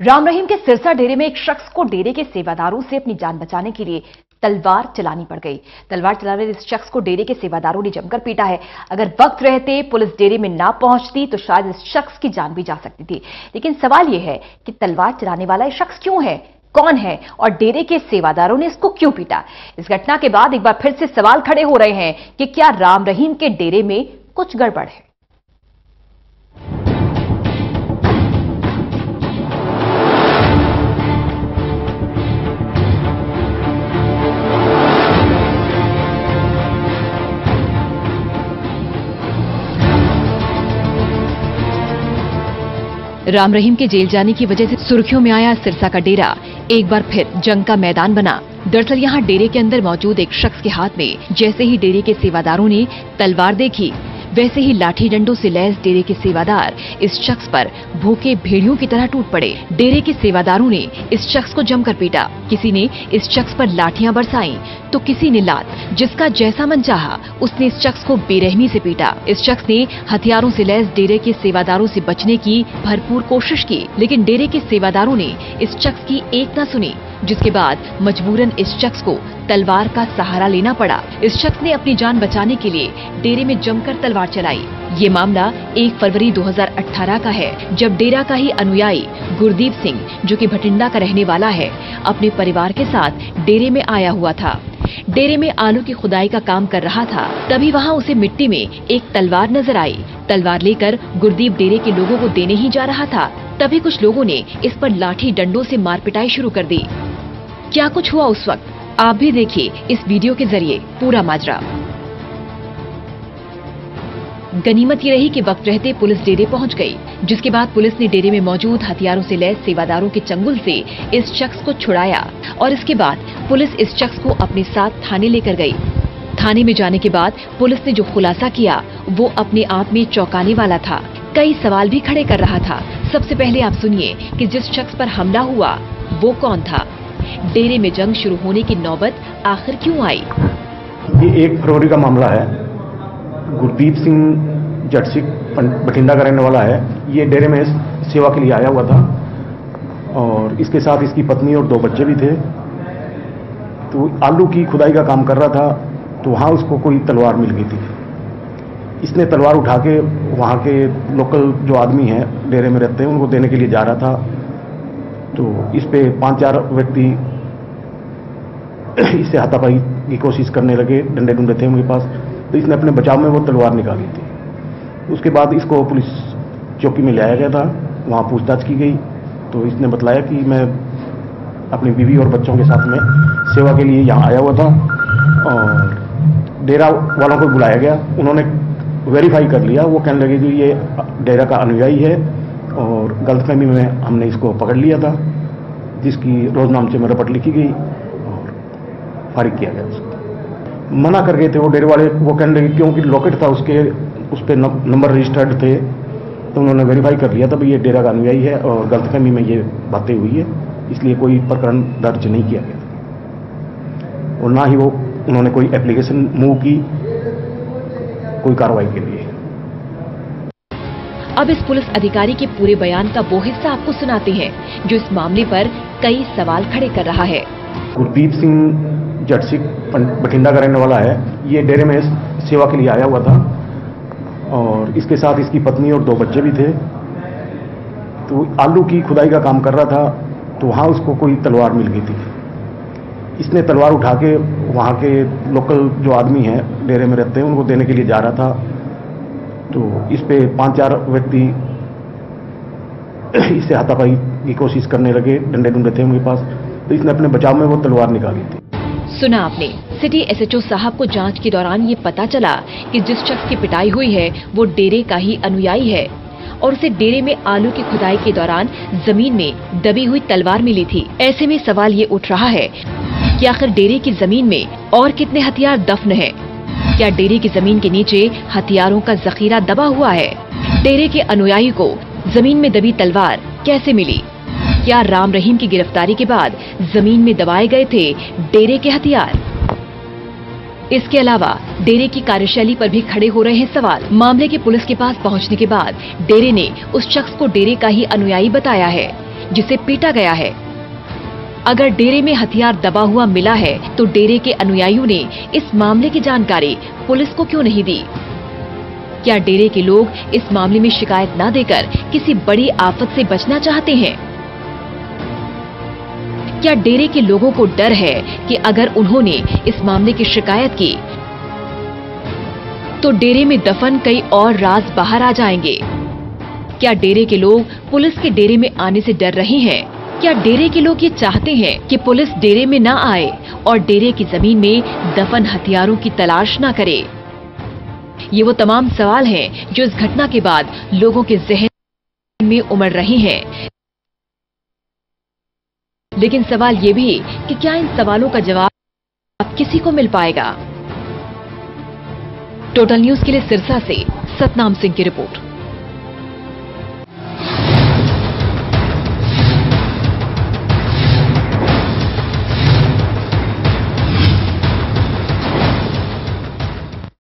राम रहीम के सिरसा डेरे में एक शख्स को डेरे के सेवादारों से अपनी जान बचाने के लिए तलवार चलानी पड़ गई। तलवार चलाने इस शख्स को डेरे के सेवादारों ने जमकर पीटा है। अगर वक्त रहते पुलिस डेरे में ना पहुंचती तो शायद इस शख्स की जान भी जा सकती थी। लेकिन सवाल यह है कि तलवार चलाने वाला ये शख्स क्यों है, कौन है और डेरे के सेवादारों ने इसको क्यों पीटा। इस घटना के बाद एक बार फिर से सवाल खड़े हो रहे हैं कि क्या राम रहीम के डेरे में कुछ गड़बड़ है। राम रहीम के जेल जाने की वजह से सुर्खियों में आया सिरसा का डेरा एक बार फिर जंग का मैदान बना। दरअसल यहां डेरे के अंदर मौजूद एक शख्स के हाथ में जैसे ही डेरे के सेवादारों ने तलवार देखी, वैसे ही लाठी डंडों से लैस डेरे के सेवादार इस शख्स पर भूखे भेड़ियों की तरह टूट पड़े। डेरे के सेवादारों ने इस शख्स को जमकर पीटा। किसी ने इस शख्स पर लाठियां बरसाईं तो किसी ने लात। जिसका जैसा मन चाहा उसने इस शख्स को बेरहमी से पीटा। इस शख्स ने हथियारों से लैस डेरे के सेवादारों से बचने की भरपूर कोशिश की, लेकिन डेरे के सेवादारों ने इस शख्स की एक न सुनी, जिसके बाद मजबूरन इस शख्स को तलवार का सहारा लेना पड़ा। इस शख्स ने अपनी जान बचाने के लिए डेरे में जमकर तलवार चलाई। ये मामला 1 फरवरी 2018 का है, जब डेरा का ही अनुयायी गुरदीप सिंह, जो कि भटिंडा का रहने वाला है, अपने परिवार के साथ डेरे में आया हुआ था। डेरे में आलू की खुदाई का काम कर रहा था। तभी वहां उसे मिट्टी में एक तलवार नजर आई। तलवार लेकर गुरदीप डेरे के लोगों को देने ही जा रहा था, तभी कुछ लोगों ने इस पर लाठी डंडों से मार पिटाई शुरू कर दी। क्या कुछ हुआ उस वक्त, आप भी देखिए इस वीडियो के जरिए पूरा माजरा। गनीमत ये रही कि वक्त रहते पुलिस डेरे पहुंच गई, जिसके बाद पुलिस ने डेरे में मौजूद हथियारों से लैस सेवादारों के चंगुल से इस शख्स को छुड़ाया और इसके बाद पुलिस इस शख्स को अपने साथ थाने लेकर गई। थाने में जाने के बाद पुलिस ने जो खुलासा किया वो अपने आप में चौंकाने वाला था। कई सवाल भी खड़े कर रहा था। सबसे पहले आप सुनिए कि जिस शख्स पर हमला हुआ वो कौन था, डेरे में जंग शुरू होने की नौबत आखिर क्यों आई। ये 1 फरवरी का मामला है। गुरदीप सिंह जटसिक बठिंडा का रहने वाला है। ये डेरे में सेवा के लिए आया हुआ था और इसके साथ इसकी पत्नी और 2 बच्चे भी थे। तो आलू की खुदाई का काम कर रहा था, तो वहाँ उसको कोई तलवार मिल गई थी। इसने तलवार उठा के वहाँ के लोकल जो आदमी हैं डेरे में रहते हैं उनको देने के लिए जा रहा था। तो इस पे 5-4 व्यक्ति इससे हाथापाई की कोशिश करने लगे। डंडे डुंडे थे उनके पास, तो इसने अपने बचाव में वो तलवार निकाली थी। उसके बाद इसको पुलिस चौकी में लाया गया था। वहाँ पूछताछ की गई तो इसने बतलाया कि मैं अपनी बीवी और बच्चों के साथ में सेवा के लिए यहाँ आया हुआ था और डेरा वालों को बुलाया गया। उन्होंने वेरीफाई कर लिया। वो कहने लगे कि ये डेरा का अनुयायी है और गलतफहमी में हमने इसको पकड़ लिया था, जिसकी रोजनामचे में रपट लिखी गई और फारिग किया गया उसको। मना कर गए थे वो डेरे वाले। वो कहने लगे क्योंकि लॉकेट था उस पर नंबर रजिस्टर्ड थे, तो उन्होंने वेरीफाई कर लिया था भाई ये डेरा का अनुयायी है और गलतफहमी में ये बातें हुई है, इसलिए कोई प्रकरण दर्ज नहीं किया गया और ना ही वो उन्होंने कोई एप्लीकेशन मूव की कोई कार्रवाई के लिए। अब इस पुलिस अधिकारी के पूरे बयान का वो हिस्सा आपको सुनाते हैं जो इस मामले पर कई सवाल खड़े कर रहा है। गुरदीप सिंह जटसिक बठिंडा का रहने वाला है। ये डेरे में सेवा के लिए आया हुआ था और इसके साथ इसकी पत्नी और 2 बच्चे भी थे। तो आलू की खुदाई का काम कर रहा था, तो वहाँ उसको कोई तलवार मिल गई थी। इसने तलवार उठा के वहाँ के लोकल जो आदमी हैं डेरे में रहते हैं उनको देने के लिए जा रहा था। तो इस पे 5-4 व्यक्ति इससे हाथापाई की कोशिश करने लगे। डंडे डुंडे थे उनके पास, तो इसने अपने बचाव में वो तलवार निकाली थी। सुना आपने। सिटी एसएचओ साहब को जांच के दौरान ये पता चला कि जिस शख्स की पिटाई हुई है वो डेरे का ही अनुयायी है और उसे डेरे में आलू की खुदाई के दौरान जमीन में दबी हुई तलवार मिली थी। ऐसे में सवाल ये उठ रहा है कि आखिर डेरे की जमीन में और कितने हथियार दफन हैं? क्या डेरे की जमीन के नीचे हथियारों का जखीरा दबा हुआ है? डेरे के अनुयायी को जमीन में दबी तलवार कैसे मिली? क्या राम रहीम की गिरफ्तारी के बाद जमीन में दबाए गए थे डेरे के हथियार? इसके अलावा डेरे की कार्यशैली पर भी खड़े हो रहे हैं सवाल। मामले के पुलिस के पास पहुंचने के बाद डेरे ने उस शख्स को डेरे का ही अनुयायी बताया है, जिसे पीटा गया है। अगर डेरे में हथियार दबा हुआ मिला है तो डेरे के अनुयायियों ने इस मामले की जानकारी पुलिस को क्यों नहीं दी? क्या डेरे के लोग इस मामले में शिकायत न देकर किसी बड़ी आफत से बचना चाहते हैं? क्या डेरे के लोगों को डर है कि अगर उन्होंने इस मामले की शिकायत की तो डेरे में दफन कई और राज बाहर आ जाएंगे? क्या डेरे के लोग पुलिस के डेरे में आने से डर रहे हैं? क्या डेरे के लोग ये चाहते हैं कि पुलिस डेरे में न आए और डेरे की जमीन में दफन हथियारों की तलाश न करे? ये वो तमाम सवाल हैं जो इस घटना के बाद लोगों के जहन में उमड़ रहे हैं। लेकिन सवाल ये भी कि क्या इन सवालों का जवाब किसी को मिल पाएगा? टोटल न्यूज के लिए सिरसा से सतनाम सिंह की रिपोर्ट।